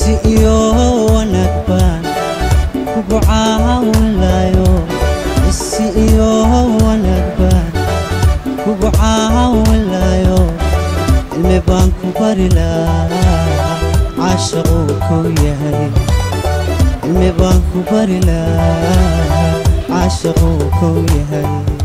isiyo wanagban kugu caawinayo isiyo wanagban kugu caawinayo ilmi baan ku bari lahaa caashiqu ku yahay ilmi baan ku bari lahaa caashiqu ku yahay